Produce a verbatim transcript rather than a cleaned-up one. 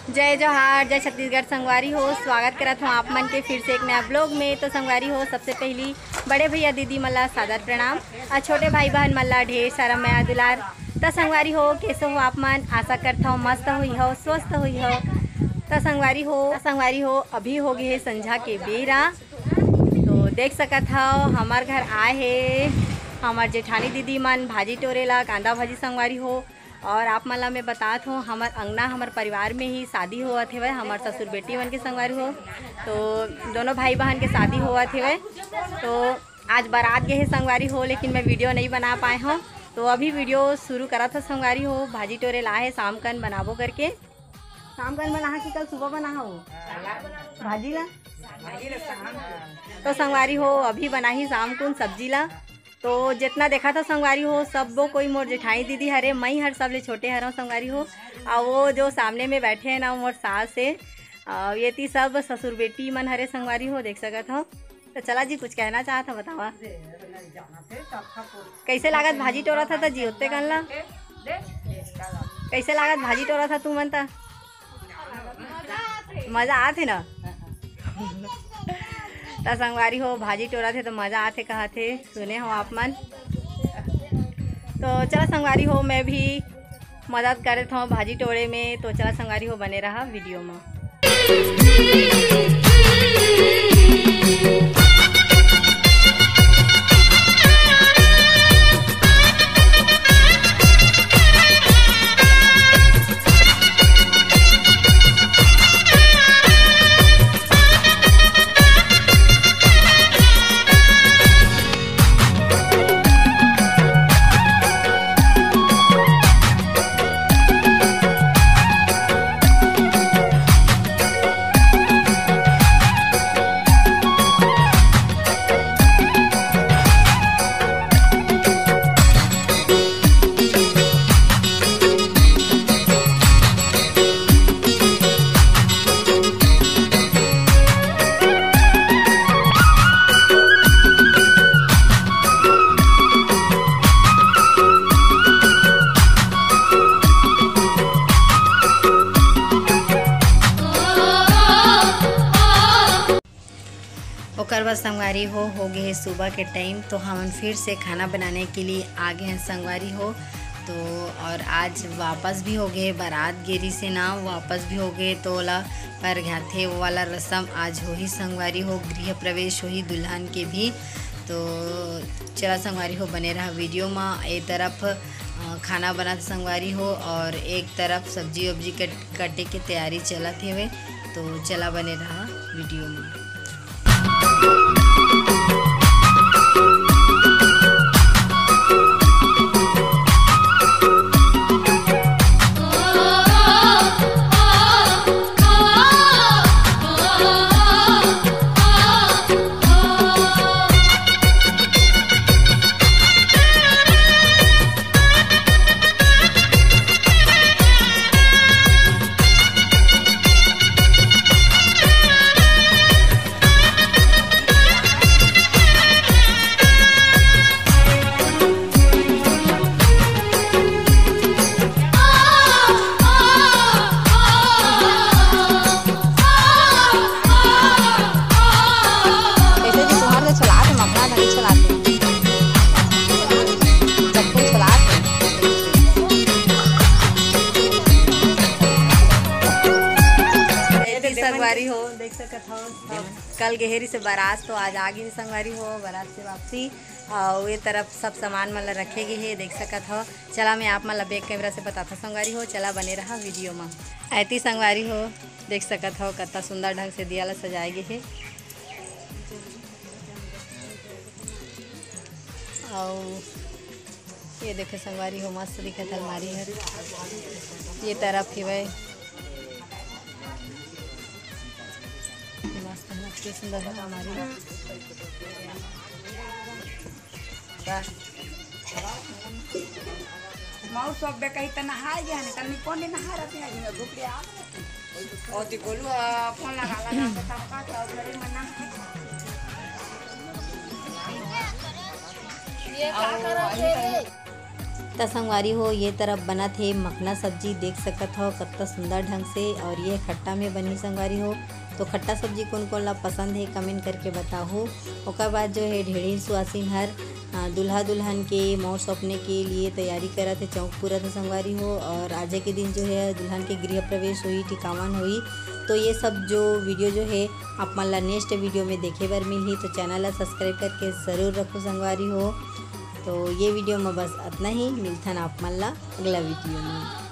जय जोहार, जय छत्तीसगढ़। संगवारी हो, स्वागत करत हूँ आप मन के फिर से एक नया ब्लॉग में। तो संगवारी हो, सबसे पहली बड़े भैया दीदी मल्ला सादर प्रणाम और छोटे भाई बहन मल्ला ढेर सारा माया दुलार। तो संगवारी हो, कैसे हो आप मन? आशा करता हूँ मस्त हुई हो, स्वस्थ हुई हो। तो संगवारी हो संगवारी हो अभी हो गए है संझा के बेरा। तो देख सकत हो हमार घर आए है हमार जेठानी दीदी मन भाजी टोरेला कांदा भाजी। संगवारी हो और आप मन ला मैं बतात हूँ हमार अंगना हमार परिवार में ही शादी हुआ थे वह हमार ससुर बेटी मन के संगवारी हो। तो दोनों भाई बहन के शादी हुआ थे वह। तो आज बारात गए है संगवारी हो, लेकिन मैं वीडियो नहीं बना पाए हूँ। तो अभी वीडियो शुरू करा था संगवारी हो। भाजी टोरे ला है शाम कन बनाबो करके। शाम कन बना कि कल सुबह बना हो भाजी ला? तो संगवारी हो अभी बना ही शाम को सब्जी ला। तो जितना देखा था संगवारी हो सब वो कोई मोर जेठाई दीदी हरे, मई हर सबले छोटे हर संगवारी हो। और वो जो सामने में बैठे हैं ना मोर सास से ये थी सब ससुर बेटी मन हरे संगवारी हो, देख सकत हो। तो चला जी कुछ कहना चाहता बतावा कैसे लागत भाजी टोरा था? तो जी उत्ते कन ला कैसे लागत भाजी टोरा था तू मन? मज़ा आते ना तो संगवारी हो भाजी टोरा थे तो मज़ा आते कहा थे सुने हो आप मन। तो चला संगवारी हो मैं भी मदद करे था भाजी टोरे में। तो चला संगवारी हो बने रहा वीडियो में। ओकर बाद संगवारी हो हो गए है सुबह के टाइम। तो हम फिर से खाना बनाने के लिए आ गए हैं संगवारी हो। तो और आज वापस भी हो गए बारात गिरी से ना वापस भी हो गए। तो ओला पर गया थे वो वाला रस्म आज हो ही संगवारी हो, गृह प्रवेश हो ही दुल्हन के भी। तो चला संगवारी हो बने रहा वीडियो में। एक तरफ खाना बनाते संगवारी हो और एक तरफ सब्जी वब्जी कट कटे की तैयारी चला थे वे। तो चला बने रहा वीडियो में। संगवारी हो देख सकत हो कल गहरी से बारात तो आज आ गई संगवारी हो बारात से वापसी। और ये तरफ सब सामान मतलब रखे गए है देख सकत हो। चला मैं आप मतलब बैक कैमरा से बताता संगवारी हो। चला बने रहा वीडियो में। ऐती संगवारी हो देख सकत हो कितना सुंदर ढंग से दिया ला सजाए गए है। और ये देखे संगवारी हो मस्त दिखत अलमारी है। ये तरफ ही भाई मस्त सुंदर है हमारी। माउ सब बे कहीं त नहाए गया ने तनी कौन नहा रहे हैं ने भूख लिया और ती बोलू फोन लगा लगा के सबका सब घरे मना ये का कर रहे त संगवारी हो ये तरफ बना थे मखना सब्जी, देख सकत हो कितना सुंदर ढंग से, और ये खट्टा में बनी संगवारी हो। तो खट्टा सब्जी कौन कौन ला पसंद है कमेंट करके बताओ। ओकर बाद जो है ढेड़ी सुहासिन हर दुल्हा दुल्हन के मोर सौंपने के लिए तैयारी करा थे, चौक पूरा था संगवारी हो। और आज के दिन जो है दुल्हन के गृह प्रवेश हुई, टिकावन हुई। तो ये सब जो वीडियो जो है आप मन ला नेक्स्ट वीडियो में देखे बर मिलही, तो चैनल ला सब्सक्राइब करके ज़रूर रखो संगवारी हो। तो ये वीडियो में बस इतना ही, मिलथन आप मन ला अगला वीडियो में।